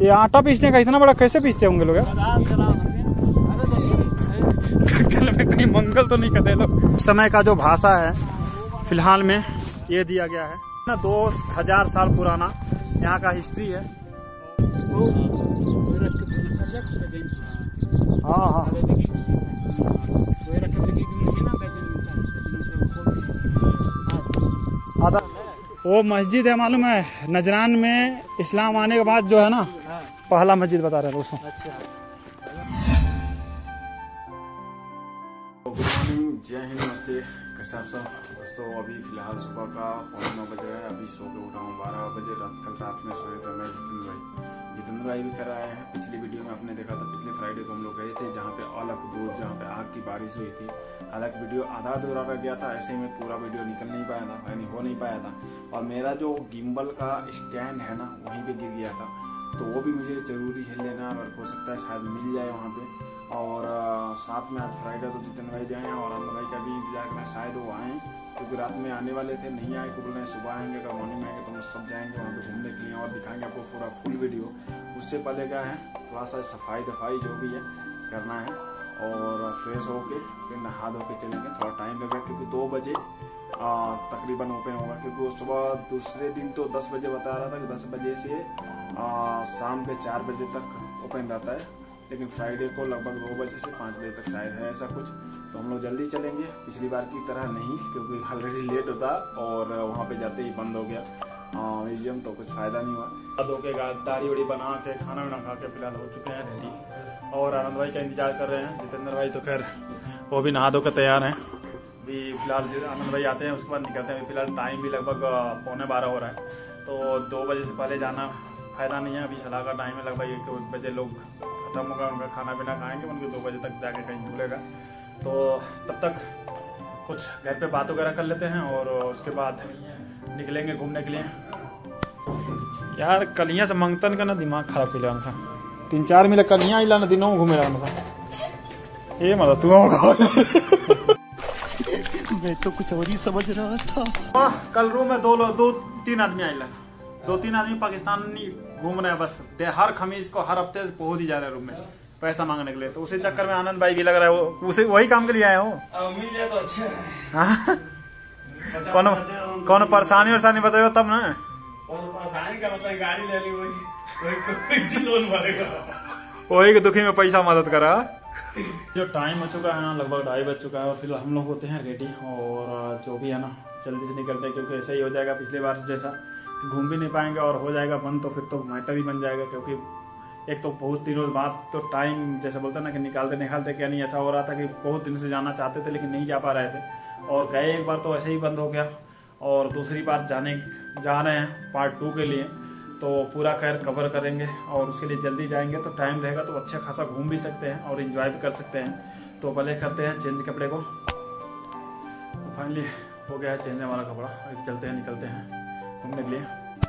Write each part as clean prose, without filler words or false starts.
ये आटा पीसने का इतना बड़ा कैसे पीसते होंगे लोग? में कहीं मंगल तो नहीं करते लोग। समय का जो भाषा है फिलहाल में ये दिया गया है ना, 2000 साल पुराना यहाँ का हिस्ट्री है। हाँ हाँ वो मस्जिद है मालूम है, नजरान में इस्लाम आने के बाद जो है ना पहला मस्जिद बता रहे हैं दोस्तों। गुड मॉर्निंग, जय हिंद, नमस्ते, कैसे आप सब दोस्तों। अभी फिलहाल सुबह का 9:15 बज रहा है। अभी सो के उठा हूँ 12 बजे। कल रात में सोए थे मैं, जितेंद्र भाई भी कर आए हैं। पिछली वीडियो में आपने देखा था, पिछले फ्राइडे को हम लोग गए थे जहाँ पे अलखदूर, जहाँ पे आग की बारिश हुई थी। हालांकि वीडियो आधा अधूरा रह गया था, ऐसे में पूरा वीडियो निकल नहीं पाया था, यानी हो नहीं पाया था। और मेरा जो गिम्बल का स्टैंड है ना, वहीं पे गिर गया था, तो वो भी मुझे जरूरी है लेना। अगर हो सकता है शायद मिल जाए वहाँ पे। और साथ में आज फ्राइडे तो जितेंद्र भाई भी आए हैं और आनंद भाई का भी इंतजार करना, शायद वो आए, क्योंकि रात में आने वाले थे, नहीं आए। को बोल रहे हैं सुबह आएंगे, अगर मॉर्निंग में आएंगे तो हम सब जाएंगे वहाँ पे घूमने के लिए और दिखाएंगे आपको पूरा फुल वीडियो। उससे पहले क्या है, थोड़ा सा सफाई दफाई जो भी है करना है और फ्रेश होके फिर नहा धो के चलेंगे। थोड़ा टाइम लगेगा क्योंकि 2 बजे तकरीबन ओपन होगा, क्योंकि सुबह दूसरे दिन तो 10 बजे बता रहा था कि 10 बजे से शाम के 4 बजे तक ओपन रहता है, लेकिन फ्राइडे को लगभग 2 बजे से 5 बजे तक शायद है ऐसा कुछ। तो हम लोग जल्दी चलेंगे, पिछली बार की तरह नहीं, क्योंकि ऑलरेडी लेट होता और वहाँ पे जाते ही बंद हो गया म्यूजियम, तो कुछ फायदा नहीं हुआ। धो के दाढ़ी वाड़ी बना के खाना वाना खा के फिलहाल हो चुके हैं रेडी और आनंद भाई का इंतजार कर रहे हैं। जितेंद्र भाई तो खैर वो भी नहा धो के तैयार हैं। अभी फिलहाल आनंद भाई आते हैं, उसके बाद निकलते हैं। फिलहाल टाइम भी लगभग 11:15 हो रहा है, तो 2 बजे से पहले जाना फायदा नहीं है। अभी सलाह का टाइम है, लगभग 1 बजे लोग खत्म होगा, उनका खाना पीना खाएंगे, उनके 2 बजे तक जाके कहीं खुलेगा। तो तब तक कुछ घर पे बात वगैरह कर लेते हैं और उसके बाद निकलेंगे घूमने के लिए। यार कलियां से मंगतन का ना दिमाग खराब कर लिया सा, 3-4 मिले कलियां ही लाना दिनों घूमे रहा सा। ये मतलब तू मैं तो कुछ और ही समझ रहा था। कल रूम में 2-3 आदमी आए, 2-3 आदमी पाकिस्तानी घूम रहे हैं बस। हर खमीज को हर हफ्ते पहुंच ही जा रहे हैं रूम में पैसा मांगने के लिए। तो उसी चक्कर में आनंद भाई भी लग रहा है उसे वही काम के लिए आए हो। मिल जाए तो अच्छा है। कौन परेशानी वरसानी बताओ तब ना। परेशानी का मतलब गाड़ी ले ली, वही लोन भरेगा, वही के दुखी में पैसा मदद करा। जो टाइम हो चुका है ना, लगभग 2:30 बज चुका है और फिर हम लोग होते हैं रेडी और जो भी है ना जल्दी से निकलते हैं, क्योंकि ऐसा ही हो जाएगा पिछली बार जैसा, घूम भी नहीं पाएंगे और हो जाएगा बंद, तो फिर तो मैटर ही बन जाएगा। क्योंकि एक तो बहुत दिनों बाद तो टाइम जैसे बोलते हैं ना कि निकालते क्या नहीं, ऐसा हो रहा था कि बहुत दिन से जाना चाहते थे लेकिन नहीं जा पा रहे थे और गए एक बार तो ऐसे ही बंद हो गया और दूसरी बार जा रहे हैं पार्ट 2 के लिए, तो पूरा खैर कवर करेंगे और उसके लिए जल्दी जाएंगे तो टाइम रहेगा तो अच्छा खासा घूम भी सकते हैं और एंजॉय भी कर सकते हैं। तो पहले करते हैं चेंज कपड़े को। तो फाइनली हो गया है चेंज हमारा कपड़ा, अभी चलते हैं निकलते हैं घूमने के लिए।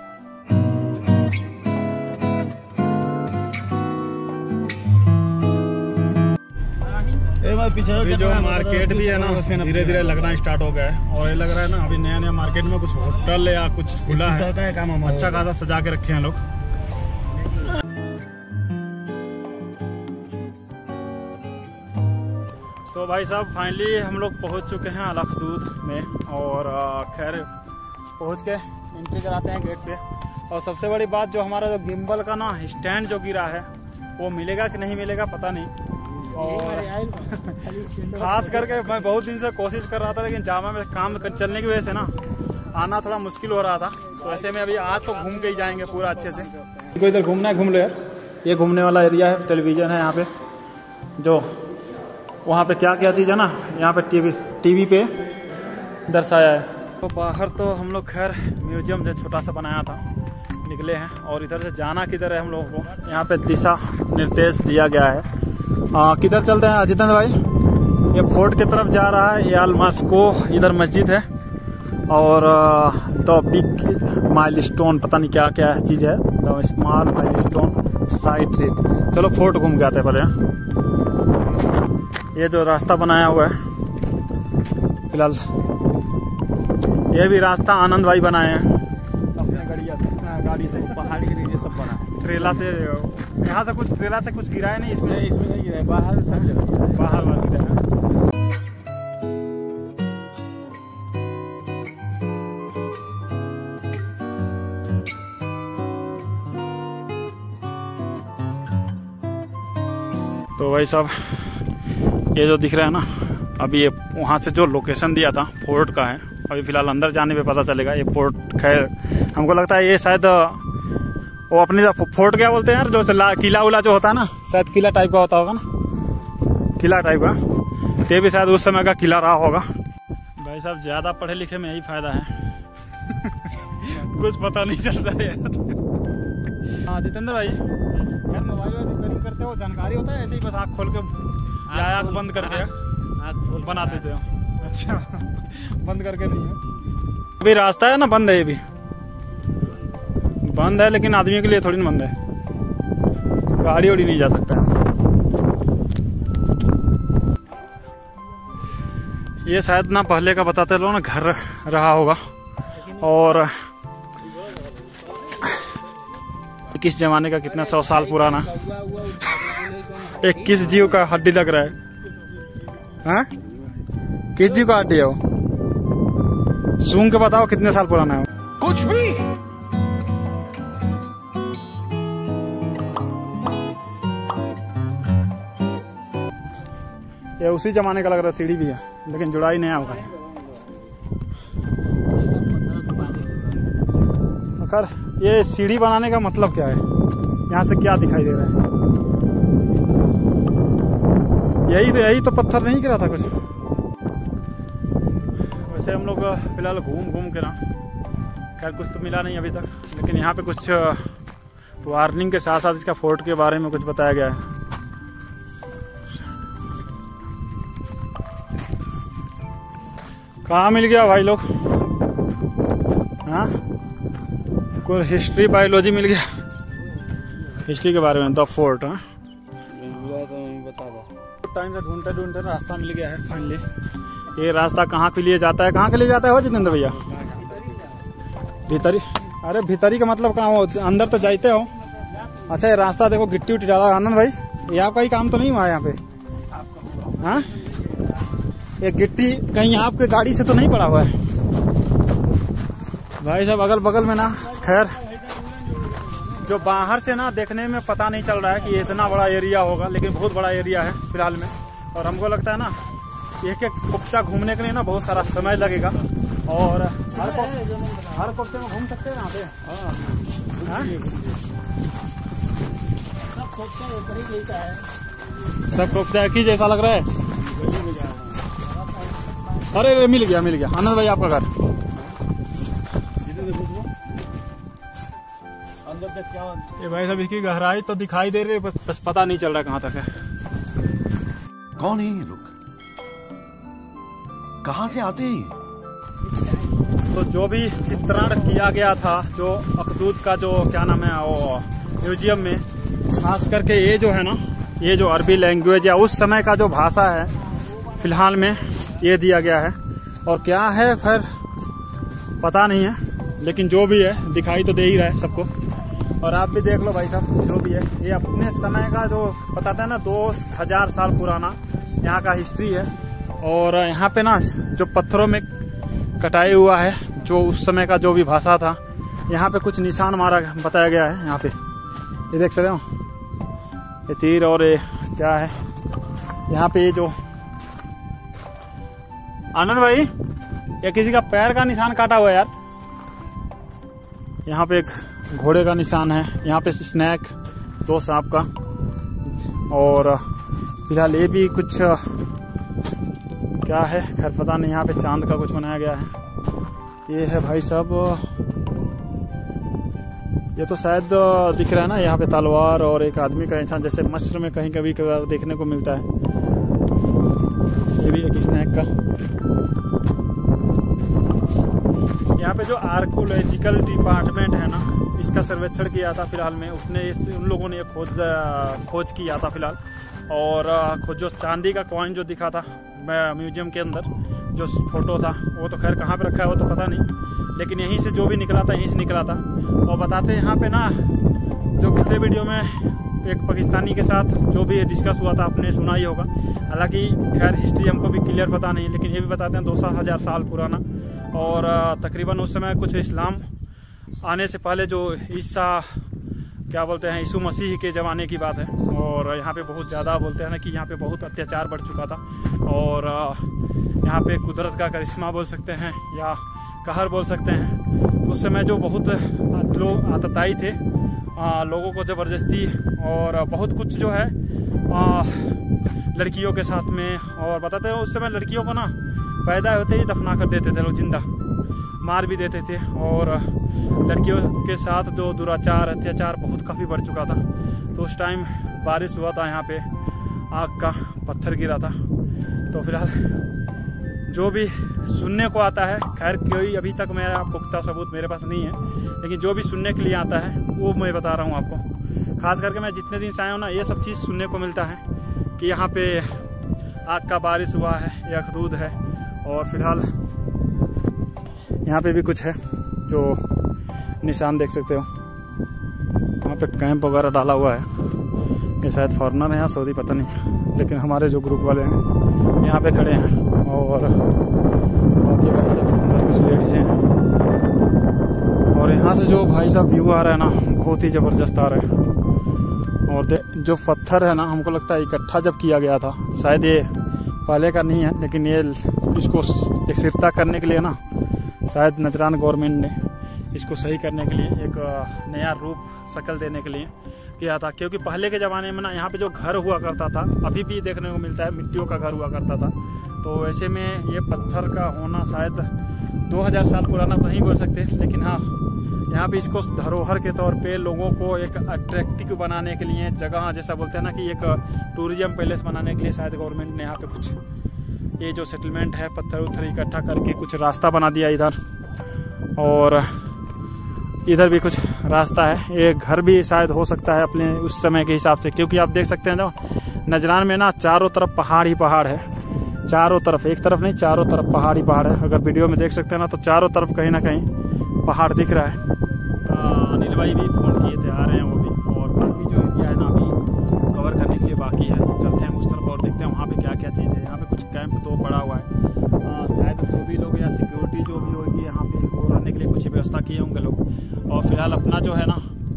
अभी जो मार्केट भी है ना धीरे धीरे लगना स्टार्ट हो गया है और ये लग रहा है ना अभी नया नया मार्केट में कुछ होटल या कुछ खुला है, अच्छा खासा सजा के रखे हैं लोग। तो भाई साहब फाइनली हम लोग पहुंच चुके हैं अलखदूर में और खैर पहुंच के एंट्री कराते हैं गेट पे। और सबसे बड़ी बात जो हमारा जो गिम्बल का ना स्टैंड जो गिरा है वो मिलेगा कि नहीं मिलेगा पता नहीं। और खास करके मैं बहुत दिन से कोशिश कर रहा था, लेकिन जामा में काम चलने की वजह से ना आना थोड़ा मुश्किल हो रहा था। तो ऐसे में अभी आज तो घूम के ही जाएंगे पूरा अच्छे से। कोई इधर घूमना है घूम लो यार, ये घूमने वाला एरिया है, टेलीविजन है यहाँ पे, जो वहाँ पे क्या क्या चीज़ है ना यहाँ पे टीवी पे दर्शाया है। तो बाहर तो हम लोग खैर म्यूजियम जो छोटा सा बनाया था निकले हैं और इधर से जाना किधर है हम लोगों को यहाँ पे दिशा निर्देश दिया गया है। किधर चलते हैं जितेंद्र भाई? ये फोर्ट की तरफ जा रहा है, ये अलमास्को इधर मस्जिद है और द बिग माइलस्टोन पता नहीं क्या क्या चीज़ है, the small milestone site rate. चलो फोर्ट घूम के आते हैं पहले। ये जो रास्ता बनाया हुआ है फिलहाल, ये भी रास्ता आनंद भाई बनाए हैं अपने गाड़ी से, पहाड़ी के नीचे सब बना है। ट्रेला से, यहाँ से कुछ ट्रेला से कुछ गिरा है नहीं इसमें? इसमें नहीं गिरा है, बाहर सब जगह बाहर वाला गिरा है। तो भाई साहब ये जो दिख रहा है ना, अभी ये वहाँ से जो लोकेशन दिया था फोर्ट का है। अभी फिलहाल अंदर जाने पे पता चलेगा ये फोर्ट। खैर हमको लगता है ये शायद वो अपनी फोर्ट क्या बोलते हैं यार, जो किला उला जो होता है ना, शायद किला टाइप का होता होगा ना, किला टाइप का। तो ये भी शायद उस समय का किला रहा होगा। भाई साहब ज़्यादा पढ़े लिखे में यही फायदा है कुछ पता नहीं चल रहा है यार। हाँ जितेंद्र भाई, यार मोबाइल वाइल रिपेयरिंग करते हो, जानकारी होता है ऐसे ही बस आँख खोल के या आँख बंद करके बना देते हो? अच्छा बंद करके नहीं है। अभी रास्ता है ना बंद है, ये भी बंद है, लेकिन आदमियों के लिए थोड़ी ना बंद है, गाड़ी उड़ी नहीं जा सकता है। ये शायद ना पहले का बताते लो ना घर रहा होगा, और किस जमाने का, कितना 100 साल पुराना 21 जीव का हड्डी लग रहा है। हाँ किस जीव का हड्डी है वो? सूंघ के बताओ कितने साल पुराना है वो? कुछ भी। ये उसी जमाने का लग रहा है। सीढ़ी भी है लेकिन जुड़ाई नहीं होगा। खैर ये सीढ़ी बनाने का मतलब क्या है? यहाँ से क्या दिखाई दे रहा है? यही तो पत्थर नहीं गिरा था कुछ। वैसे हम लोग फिलहाल घूम के ना, खैर कुछ तो मिला नहीं अभी तक, लेकिन यहाँ पे कुछ वार्निंग के साथ साथ इसका फोर्ट के बारे में कुछ बताया गया है। कहाँ मिल गया भाई लोग? हाँ कोई हिस्ट्री बायोलॉजी मिल गया, हिस्ट्री के बारे में, द फोर्ट। हाँ बता दो। टाइम से ढूंढते रास्ता मिल गया है फाइनली। ये रास्ता कहाँ के लिए जाता है? कहाँ के लिए जाता है हो जितेंद्र भैया? भीतरी। अरे भीतरी का मतलब कहाँ हो? अंदर तो जाते हो। अच्छा ये रास्ता देखो, गिट्टी उट्टी डाला। आनंद भाई ये आपका ही काम तो नहीं हुआ यहाँ पे? हाँ ये गिट्टी कहीं आपके गाड़ी से तो नहीं पड़ा हुआ है भाई साहब? अगल बगल में ना, खैर जो बाहर से ना देखने में पता नहीं चल रहा है कि इतना बड़ा एरिया होगा, लेकिन बहुत बड़ा एरिया है फिलहाल में। और हमको लगता है ना एक कुप्चा घूमने के लिए ना बहुत सारा समय लगेगा, और हर कुप्चे में घूम सकते हैं यहाँ पे। सब कुप्चा एक ही जैसा लग रहा है। अरे मिल गया आनंद भाई आपका घर। ये भाई साहब इसकी गहराई तो दिखाई दे रही है, बस पता नहीं चल रहा कहाँ तक है। कौन है ये लोग? कहाँ से आते हैं? तो जो भी चित्रण किया गया था, जो अखदूद का जो क्या नाम है वो म्यूजियम में, खास करके ये जो है ना, ये जो अरबी लैंग्वेज या उस समय का जो भाषा है फिलहाल में ये दिया गया है। और क्या है खैर पता नहीं है, लेकिन जो भी है दिखाई तो दे ही रहा है सबको। और आप भी देख लो भाई साहब, जो भी है ये अपने समय का जो बताता है ना 2000 साल पुराना यहाँ का हिस्ट्री है। और यहाँ पे ना जो पत्थरों में कटाई हुआ है, जो उस समय का जो भी भाषा था, यहाँ पे कुछ निशान मारा बताया गया है। यहाँ पे ये देख सकते हो, ये तीर और ये क्या है यहाँ पे, ये जो आनंद भाई ये किसी का पैर का निशान काटा हुआ है यार। यहाँ पे एक घोड़े का निशान है, यहाँ पे स्नैक 2 सांप का। और फिलहाल ये भी कुछ क्या है खैर पता नहीं। यहाँ पे चांद का कुछ बनाया गया है। ये है भाई साहब, ये तो शायद दिख रहा है ना यहाँ पे तलवार और एक आदमी का इंसान, जैसे मस्र में कहीं कभी कभार देखने को मिलता है। ये भी एक स्नैक का। यहाँ पे जो आर्कोलॉजिकल डिपार्टमेंट है ना, इसका सर्वेक्षण किया था फिलहाल में। उसने उन लोगों ने खोज किया था फिलहाल। और जो चांदी का कॉइन जो दिखा था म्यूजियम के अंदर, जो फोटो था, वो तो खैर कहाँ पे रखा है वो तो पता नहीं, लेकिन यहीं से जो भी निकला था यहीं से निकला था। और बताते यहाँ पे ना जो पिछले वीडियो में एक पाकिस्तानी के साथ जो भी डिस्कस हुआ था आपने सुना ही होगा। हालांकि खैर हिस्ट्री हमको भी क्लियर पता नहीं, लेकिन ये भी बताते हैं 2,000 साल पुराना। और तकरीबन उस समय कुछ इस्लाम आने से पहले जो ईसा क्या बोलते हैं यीशु मसीह के ज़माने की बात है। और यहाँ पे बहुत ज़्यादा बोलते हैं ना कि यहाँ पे बहुत अत्याचार बढ़ चुका था। और यहाँ पे कुदरत का करिश्मा बोल सकते हैं या कहर बोल सकते हैं। उस समय जो बहुत लोग आतताई थे, लोगों को ज़बरदस्ती और बहुत कुछ जो है लड़कियों के साथ में। और बताते हैं उस समय लड़कियों को ना पैदा होते ही दफना कर देते थे लोग, जिंदा मार भी देते थे। और लड़कियों के साथ जो दुराचार अत्याचार बहुत काफ़ी बढ़ चुका था। तो उस टाइम बारिश हुआ था, यहाँ पे आग का पत्थर गिरा था। तो फिलहाल जो भी सुनने को आता है, खैर कोई अभी तक मेरा पुख्ता सबूत मेरे पास नहीं है, लेकिन जो भी सुनने के लिए आता है वो मैं बता रहा हूँ आपको। खास करके मैं जितने दिन से आया हूँ ना, ये सब चीज़ सुनने को मिलता है कि यहाँ पे आग का बारिश हुआ है या खदूद है। और फिलहाल यहाँ पे भी कुछ है जो निशान देख सकते हो। वहाँ पे कैंप वगैरह डाला हुआ है। ये शायद फॉरेनर है या सऊदी पता नहीं, लेकिन हमारे जो ग्रुप वाले हैं यहाँ पे खड़े हैं। और बाकी भाई साहब कुछ लेडीज़ हैं। और यहाँ से जो भाई साहब व्यू आ रहा है ना, बहुत ही ज़बरदस्त आ रहा है। और जो पत्थर है ना, हमको लगता है इकट्ठा जब किया गया था, शायद ये पहले का नहीं है, लेकिन ये इसको एक सिरता करने के लिए ना, शायद नजरान गवर्नमेंट ने इसको सही करने के लिए एक नया रूप शक्ल देने के लिए किया था। क्योंकि पहले के ज़माने में ना यहाँ पे जो घर हुआ करता था, अभी भी देखने को मिलता है, मिट्टियों का घर हुआ करता था। तो ऐसे में ये पत्थर का होना शायद 2,000 साल पुराना तो नहीं बोल सकते, लेकिन हाँ यहाँ पे इसको धरोहर के तौर पे लोगों को एक अट्रैक्टिव बनाने के लिए, जगह जैसा बोलते हैं ना कि एक टूरिज्म पैलेस बनाने के लिए शायद गवर्नमेंट ने यहाँ पे कुछ ये जो सेटलमेंट है पत्थर उत्थर इकट्ठा करके कुछ रास्ता बना दिया इधर। और इधर भी कुछ रास्ता है। ये घर भी शायद हो सकता है अपने उस समय के हिसाब से, क्योंकि आप देख सकते हैं ना नजरान में ना चारों तरफ पहाड़ ही पहाड़ है। चारों तरफ, एक तरफ नहीं, चारों तरफ पहाड़ ही पहाड़ है। अगर वीडियो में देख सकते हैं ना, तो चारों तरफ कहीं ना कहीं पहाड़ दिख रहा है। अनिल भाई भी फ़ोन किए थे, आ रहे हैं वो भी। और बाकी जो एरिया है ना अभी कवर करने के लिए बाकी है। चलते हैं उस तरफ और देखते हैं वहाँ पे क्या क्या चीज़ है। यहाँ पे कुछ कैंप तो पड़ा हुआ है, शायद सऊदी लोग या सिक्योरिटी जो भी होगी यहाँ पे वो रहने के लिए कुछ व्यवस्था किए होंगे लोग। और फिलहाल अपना जो है ना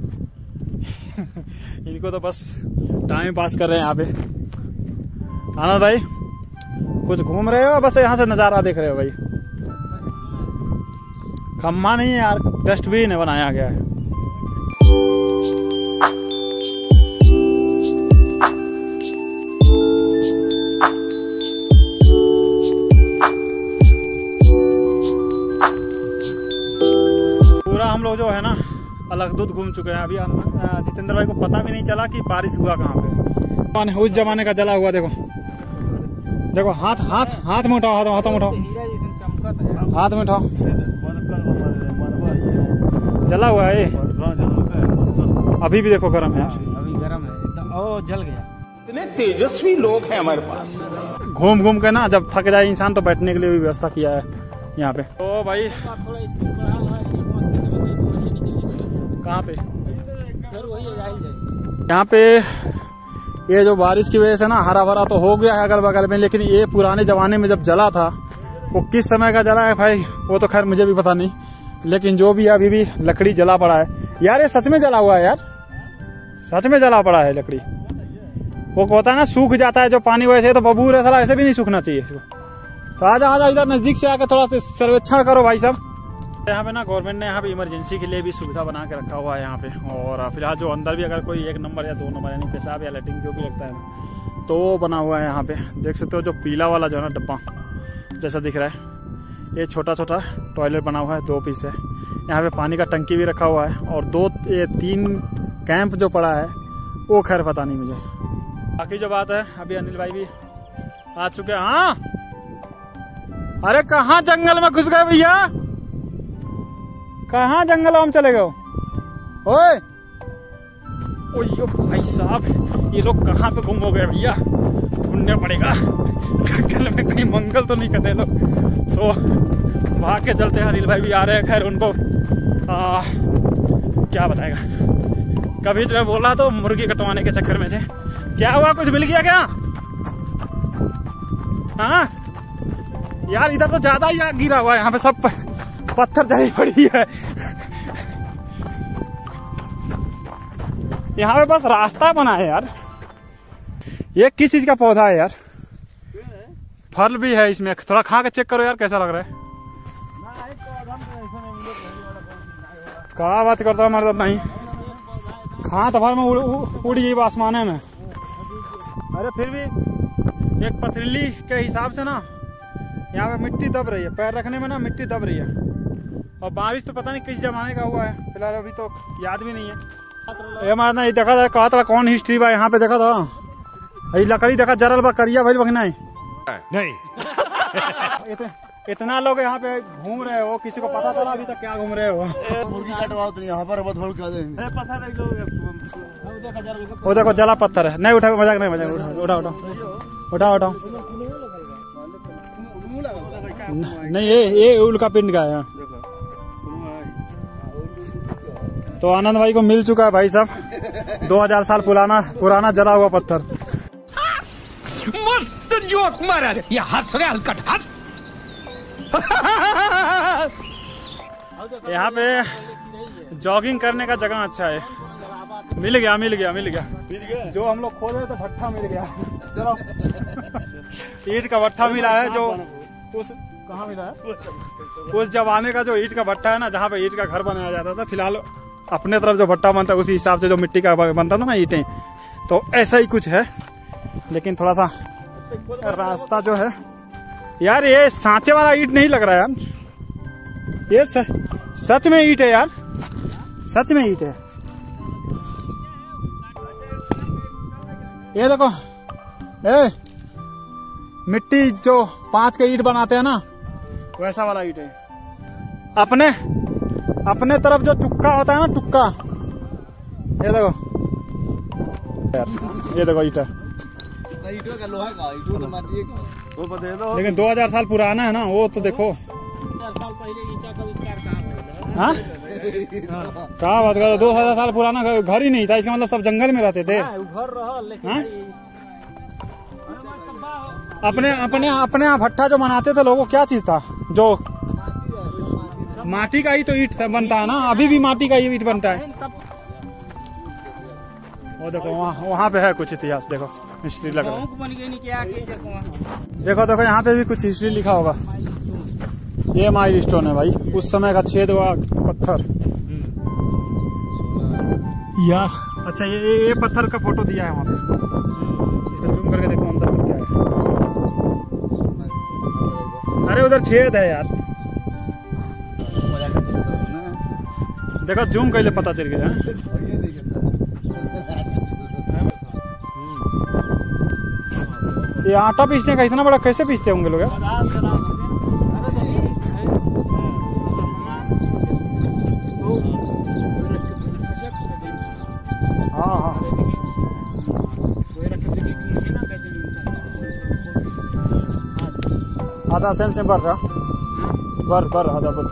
इनको तो बस टाइम पास कर रहे हैं यहाँ पे। आनंद भाई कुछ घूम रहे हो, बस यहाँ से नज़ारा देख रहे हो भाई? खम्मा नहीं है यार, डस्टबिन बनाया गया है। पूरा हम लोग जो है ना अलगदुद घूम चुके हैं। अभी जितेंद्र भाई को पता भी नहीं चला कि बारिश हुआ कहाँ पे। उस जमाने का जला हुआ देखो, देखो हाथ हाथ हाथ में उठाओ, हाथ में उठाओ, हाथ में उठाओ, जला हुआ है। अभी भी देखो गर्म है, अभी गर्म है एकदम। ओ जल गया। इतने तेजस्वी लोग हैं हमारे पास। घूम घूम के ना जब थक जाए इंसान तो बैठने के लिए भी व्यवस्था किया है यहाँ पे। तो भाई कहाँ पे? यहाँ पे ये जो बारिश की वजह से ना हरा भरा तो हो गया है अगल बगल में, लेकिन ये पुराने जमाने में जब जला था वो किस समय का जला है भाई वो तो खैर मुझे भी पता नहीं, लेकिन जो भी अभी भी लकड़ी जला पड़ा है यार। ये सच में जला हुआ है यार, सच में जला पड़ा है लकड़ी। वो होता है ना सूख जाता है जो पानी, वैसे तो बबूर है साला, ऐसे भी नहीं सूखना चाहिए इसको। तो आजा आजा इधर नजदीक से आकर थोड़ा सर्वेक्षण करो भाई साहब। यहाँ पे ना गवर्नमेंट ने यहाँ पे इमरजेंसी के लिए भी सुविधा बना के रखा हुआ है यहाँ पे। और फिलहाल जो अंदर भी अगर कोई 1 नंबर या 2 नंबर यानी पेशाब या लैट्रिन जो भी लगता है ना, तो वो बना हुआ है यहाँ पे। देख सकते हो जो पीला वाला जो है ना डब्बा जैसा दिख रहा है, ये छोटा छोटा टॉयलेट बना हुआ है, 2 पीस है। यहाँ पे पानी का टंकी भी रखा हुआ है। और 3 कैंप जो पड़ा है वो खैर पता नहीं मुझे। बाकी जो बात है, अभी अनिल भाई भी आ चुके हैं। हाँ अरे कहाँ जंगल में घुस गए भैया, कहाँ जंगल में चले गए? ओए ओ भाई साहब, ये लोग कहाँ पे गुम हो गए भैया, ढूंढने पड़ेगा जंगल में, कहीं मंगल तो नहीं करते लोग। तो भाग के चलते हैं। अनिल भाई भी आ रहे हैं, खैर उनको क्या बताएगा, कभी जो मैं बोल रहा तो मुर्गी कटवाने के चक्कर में थे। क्या हुआ, कुछ मिल गया क्या? हाँ यार इधर तो ज्यादा ही गिरा हुआ है, यहाँ पे सब पत्थर जली पड़ी है। यहाँ पे बस रास्ता बना है यार। ये किस चीज का पौधा है यार? फल भी है इसमें, थोड़ा खा के चेक करो यार कैसा लग रहा है। क्या बात करता हूँ हमारे साथ नहीं, खा तो भर में उड़ गई आसमाने में। अरे फिर भी एक पथरीली के हिसाब से ना यहाँ पे मिट्टी दब रही है, पैर रखने में ना मिट्टी दब रही है। और बारिश तो पता नहीं किस जमाने का हुआ है, फिलहाल अभी तो याद भी नहीं है। ये हमारा ये देखा था, कहा था कौन हिस्ट्री बा यहाँ पे देखा था। ये लकड़ी देखा जरल बा करिया भाई बगना नहीं। इतना लोग यहाँ पे घूम रहे हो, किसी को पता चला अभी तक क्या घूम रहे हो? मुर्गी कटवाओ तो यहाँ पर बहुत क्या वो देखो जला पत्थर है। नहीं उठा, मजाक नहीं, मजाक उठा उठा उठा उठा। नहीं ये उल्का पिंड का है। तो आनंद भाई को मिल चुका है भाई साहब 2000 साल पुराना जला हुआ पत्थर। मस्त जोक मारा रे, ये हंस रहे हलकट हंस। यहाँ पे जॉगिंग करने का जगह अच्छा है। मिल गया जो हम लोग खोज रहे थे भट्ठा मिल गया। ईट का भट्ठा मिला है, जो उस कहाँ मिला है, उस जमाने का जो ईट का भट्ठा है ना, जहाँ पे ईट का घर बनाया जाता था। फिलहाल अपने तरफ जो भट्ठा बनता है उसी हिसाब से जो मिट्टी का बनता था ना ईटें, तो ऐसा ही कुछ है। लेकिन थोड़ा सा रास्ता जो है यार, ये सांचे वाला ईट नहीं लग रहा है यार, ये सच में ईट है यार, सच में ईट है। ये देखो मिट्टी जो 5 के ईट बनाते हैं ना, वैसा वाला ईट है। अपने तरफ जो टुक्का होता है ना, टुक्का, ये देखो यार, ये देखो ईट है। का लोहा का ईटों का माटी का वो बता दो। लेकिन 2000 साल पुराना है ना वो, तो देखो 2000 साल पहले ईंटा का आविष्कार कहाँ हाँ क्या बात करो, 2000 साल पुराना घर ही नहीं था, इसका मतलब सब जंगल में रहते थे। घर रहा, लेकिन अपने यहाँ भट्ठा जो बनाते थे लोगों, क्या चीज था? जो माटी का ही तो ईट बनता है ना, अभी भी माटी का ही ईट बनता है। वो देखो वहाँ पे है कुछ इतिहास, देखो हिस्ट्री लग रहा है। देखो यहाँ पे भी कुछ हिस्ट्री लिखा होगा। ये माइलस्टोन है भाई, उस समय का छेद हुआ पत्थर यार। अच्छा ये पत्थर का फोटो दिया है वहाँ पे, इसको जूम करके देखो अंदर तो क्या है। अरे उधर छेद है यार, देखो जूम कर ले पता चल गया। ये आटा पीसने का इतना बड़ा कैसे पीसते होंगे लोग? हाँ आधा सेम भर रहा बर आधा बर।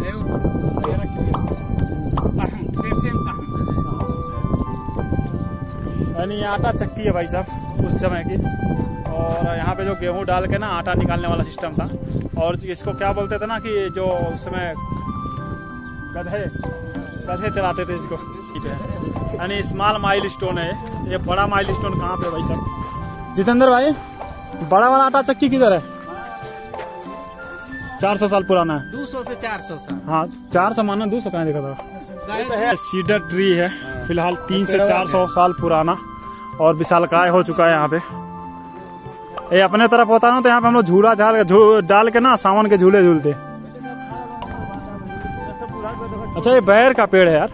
यानी आटा चक्की है भाई साहब उस समय की। और यहाँ पे जो गेहूं डाल के ना आटा निकालने वाला सिस्टम था। और इसको क्या बोलते थे ना कि जो उस समय गधे चलाते थे इसको। यानी स्मॉल माइलस्टोन है ये। बड़ा माइलस्टोन कहाँ पे भाई साहब? जितेंद्र भाई बड़ा वाला आटा चक्की किधर है? 400 साल पुराना है। 200 से 400 साल। हाँ 400 माना, 200 कहाँ देखा था। सीडर ट्री है फिलहाल 300 से 400 साल पुराना और विशालकाय हो चुका है यहाँ पे। ये अपने तरफ होता ना तो यहाँ पे हम लोग झूला डाल के ना सावन के झूले झूलते। अच्छा ये बैर का पेड़ है यार।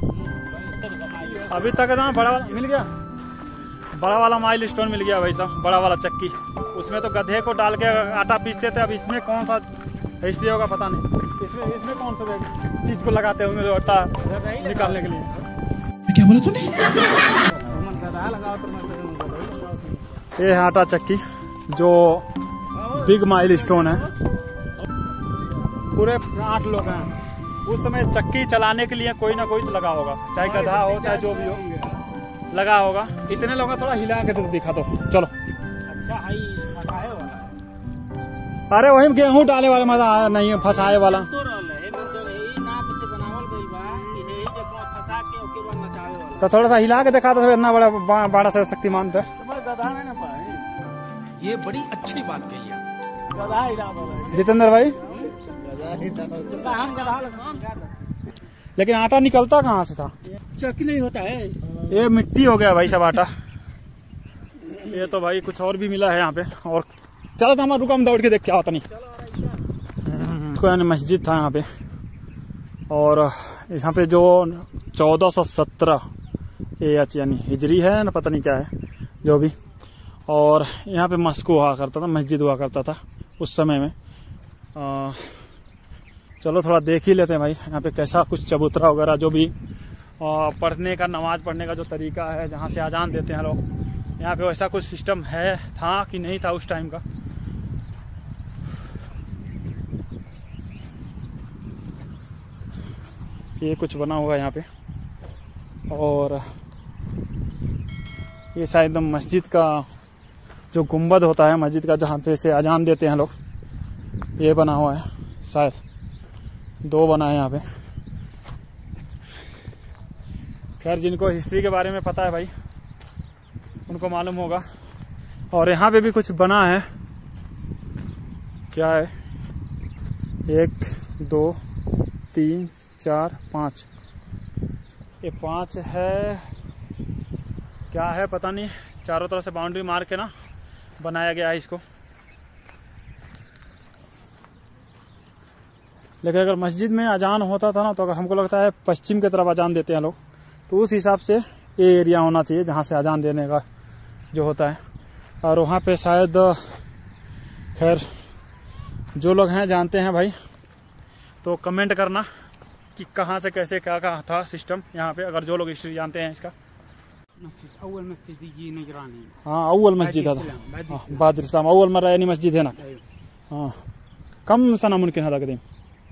अभी तक ना बड़ा वाला मिल गया, बड़ा वाला माइलस्टोन मिल गया भाई साहब, बड़ा वाला चक्की। उसमें तो गधे को डाल के आटा पीसते थे। अब इसमें कौन सा हिस्ट्री होगा पता नहीं। इसमें कौन सा चीज को लगाते होंगे जो आटा निकालने के लिए? क्या बोला तूने? ये है आटा चक्की जो बिग माइलस्टोन है। पूरे 8 लोग हैं उस समय चक्की चलाने के लिए कोई ना कोई तो लगा होगा, चाहे गधा हो चाहे जो भी हो, लगा होगा। इतने लोग थोड़ा हिला के तो दिखा दो। चलो। अच्छा हाई फसाए वाला। अरे वही गेहूं डाले वाला मजा आया नहीं है, फसाए वाला तो रहल है मतलब यही नाप से बनावल गई बा कि यही जगह फंसा के ओके बाद नचावे वाला। तो थोड़ा सा हिला के दिखा दो। इतना बड़ा बड़ा सा शक्तिमान था। गधा में ना पाए, ये बड़ी अच्छी बात कही है। गधा ही ना पाए। जितेंद्र भाई, हम गधा लगा लेकिन आटा निकलता कहाँ से था? चक्की नहीं होता है। ये मिट्टी हो गया भाई सब आटा। ये तो भाई कुछ और भी मिला है यहाँ पे। और चलो तो हमारा रुका, हम दौड़ के देख क्या होता नहीं। कोई यानी मस्जिद था यहाँ पे, और यहाँ पे जो 1417 यानी हिजरी है ना, पता नहीं क्या है जो भी। और यहाँ पे मस्जिद हुआ करता था, मस्जिद हुआ करता था उस समय में। चलो थोड़ा देख ही लेते हैं भाई यहाँ पे कैसा कुछ चबूतरा वगैरह जो भी पढ़ने का, नमाज पढ़ने का जो तरीका है, जहाँ से अजान देते हैं लोग, यहाँ पे वैसा कुछ सिस्टम है था कि नहीं था उस टाइम का। ये कुछ बना हुआ है यहाँ पे, और ये शायद मस्जिद का जो गुंबद होता है मस्जिद का, जहाँ पे से अजान देते हैं लोग, ये बना हुआ है। शायद 2 बना है यहाँ पे। खैर जिनको हिस्ट्री के बारे में पता है भाई उनको मालूम होगा। और यहाँ पे भी कुछ बना है, क्या है, 1 2 3 4 5, ये 5 है, क्या है पता नहीं। चारों तरफ से बाउंड्री मार के ना बनाया गया है इसको। लेकिन अगर मस्जिद में अजान होता था ना, तो अगर हमको लगता है पश्चिम की तरफ अजान देते हैं लोग, तो उस हिसाब से ये एरिया होना चाहिए जहाँ से अजान देने का जो होता है। और वहाँ पे शायद, खैर जो लोग हैं जानते हैं भाई तो कमेंट करना कि कहाँ से कैसे क्या क्या था सिस्टम यहाँ पे, अगर जो लोग हिस्ट्री जानते हैं इसका। अव्वल मस्जिद जी निगरानी। हाँ अव्वल मस्जिद था, बहादुर इस्लाम अव्वल मरा यानी मस्जिद है ना। हाँ कम सना मुमकिन है कदीम,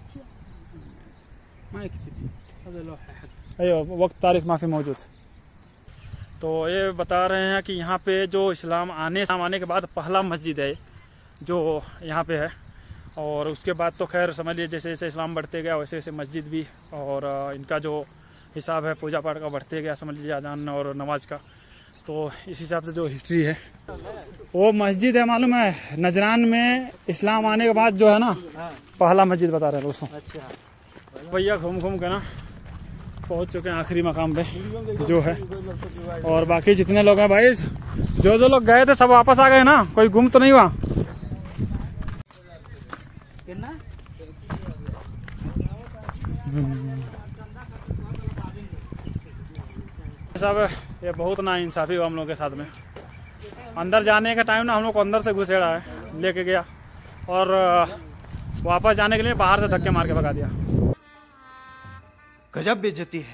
वक्त तारीख माफी मौजूद। तो ये बता रहे हैं कि यहाँ पे जो इस्लाम आने के बाद पहला मस्जिद है जो यहाँ पे है। और उसके बाद तो खैर समझ लीजिए जैसे जैसे इस्लाम बढ़ते गया वैसे वैसे मस्जिद भी, और इनका जो हिसाब है पूजा पाठ का बढ़ते गया, समझ लीजिए अजान और नमाज का। तो इस हिसाब से जो हिस्ट्री है वो मस्जिद है, मालूम है नजरान में इस्लाम आने के बाद जो है ना पहला मस्जिद बता रहे हैं दोस्तों। अच्छा भैया घूम घूम के ना पहुंच चुके हैं आखिरी मकाम पे जो है। और बाकी जितने लोग हैं भाई, जो लोग गए थे सब वापस आ गए ना, कोई गुम तो नहीं हुआ। सब ये बहुत ना इंसाफी हुआ हम लोग के साथ में। अंदर जाने का टाइम ना हम लोग को अंदर से घुसेड़ा है, लेके गया, और वापस जाने के लिए बाहर से धक्के मार के भगा दिया। गजब बेइज्जती है।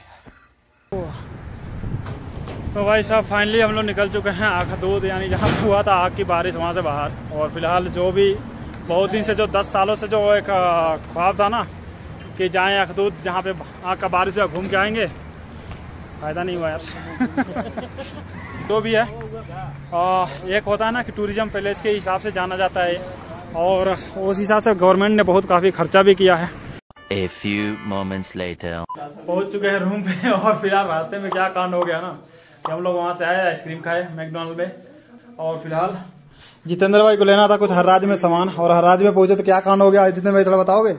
तो भाई साहब फाइनली हम लोग निकल चुके हैं अखदूद, यानी जहाँ पे हुआ था आग की बारिश वहाँ से बाहर। और फिलहाल जो भी बहुत दिन से, जो 10 सालों से जो एक ख्वाब था ना कि जाएं अखदूद जहाँ पे आग का बारिश हुआ, घूम के आएंगे, फायदा नहीं हुआ यार। जो भी है एक होता है ना कि टूरिज्म पैलेस के हिसाब से जाना जाता है, और उस हिसाब से गवर्नमेंट ने बहुत काफ़ी खर्चा भी किया है। A few moments later. पहुंच चुके हैं रूम पे, और फिलहाल रास्ते में क्या कांड हो गया ना कि हम लोग वहां से आए, आइसक्रीम खाए मैकडोनल्ड में। और फिलहाल जितेंद्र भाई को लेना था कुछ हरराज में सामान, और हरराज में पहुंचे तो क्या कांड हो गया जितेंद्र भाई थोड़ा बताओगे?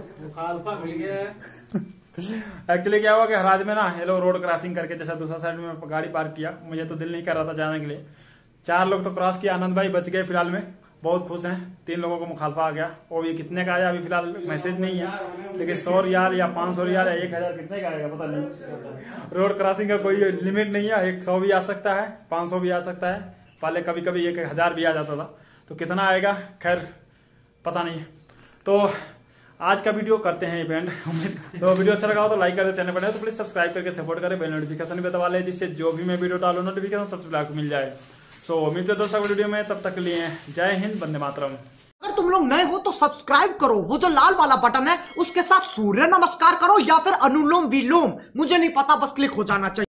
एक्चुअली क्या हुआ कि हरराज में ना ये लोग रोड क्रॉसिंग करके, जैसा दूसरा साइड में गाड़ी पार्क किया, मुझे तो दिल नहीं कर रहा था जाने के लिए। 4 लोग तो क्रॉस किया, आनंद भाई बच गए फिलहाल में, बहुत खुश हैं। 3 लोगों को मुखालफा आ गया, और ये कितने का आया अभी फिलहाल मैसेज नहीं है, लेकिन 100 रियाल या 500 रियाल या 1000 कितने का आएगा पता नहीं। रोड क्रॉसिंग का कोई लिमिट नहीं है, 100 भी आ सकता है, 500 भी आ सकता है, पहले कभी कभी 1000 भी आ जाता था, तो कितना आएगा खैर पता नहीं। तो आज का वीडियो करते हैं इवेंट। तो वीडियो अच्छा लगा हो तो लाइक कर दे, चैनल पर तो प्लीज सब्सक्राइब करके सपोर्ट करें, बेल नोटिफिकेशन भी दबा लें, जिससे जो भी मैं वीडियो डालूं नोटिफिकेशन सबसे पहले आपको मिल जाए। सो उम्मीद है दोस्तों वीडियो में, तब तक के लिए जय हिंद, वंदे मातरम। तुम लोग नए हो तो सब्सक्राइब करो, वो जो लाल वाला बटन है उसके साथ सूर्य नमस्कार करो या फिर अनुलोम विलोम, मुझे नहीं पता, बस क्लिक हो जाना चाहिए।